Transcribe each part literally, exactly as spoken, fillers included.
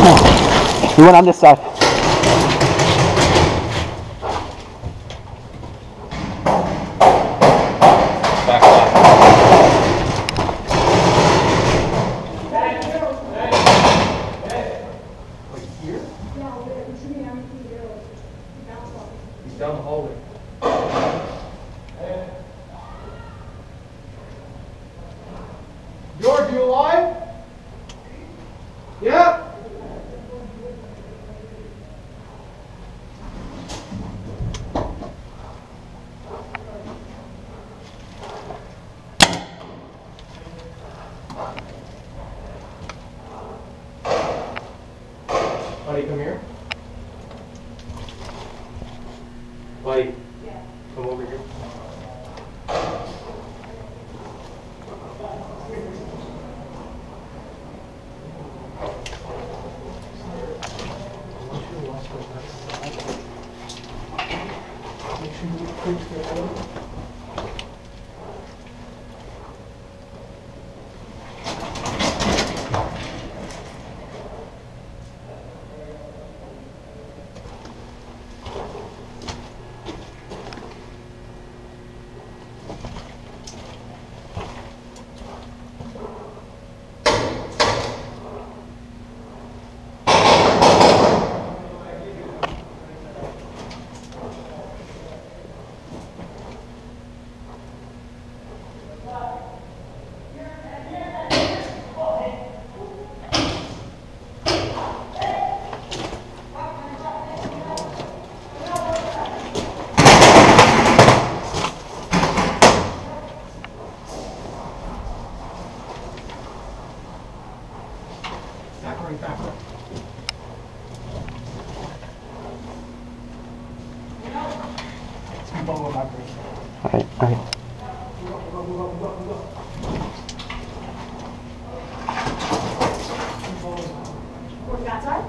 We went on this side. Back left. Like here? He's down the hallway. George, you alive? Yeah? Buddy, come here. Buddy, yeah. Come over here. Backward, backward. Alright, alright. Work that side?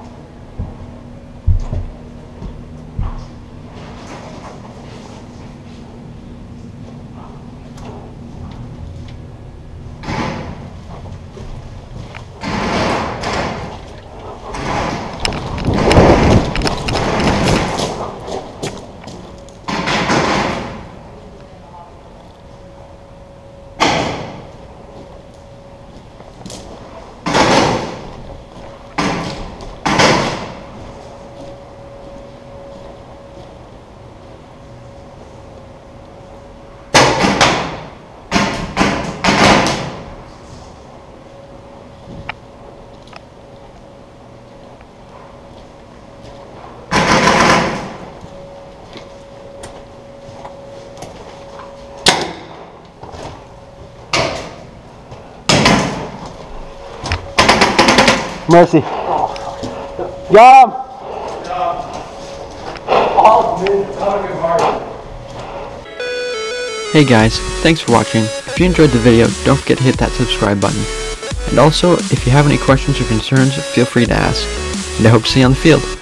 Mercy. Got him! Hey guys, thanks for watching. If you enjoyed the video, don't forget to hit that subscribe button. And also, if you have any questions or concerns, feel free to ask. And I hope to see you on the field.